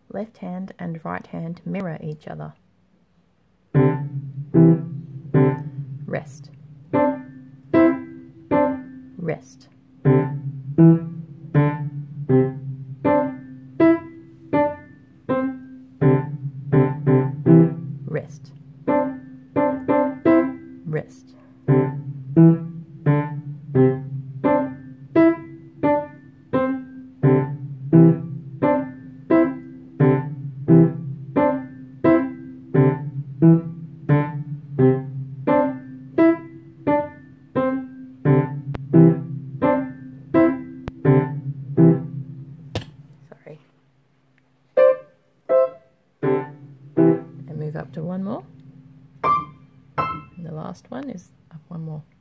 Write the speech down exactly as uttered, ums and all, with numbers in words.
Left hand and right hand mirror each other. Rest. Rest. Rest. Rest. Sorry. And move up to one more. And the last one is up one more.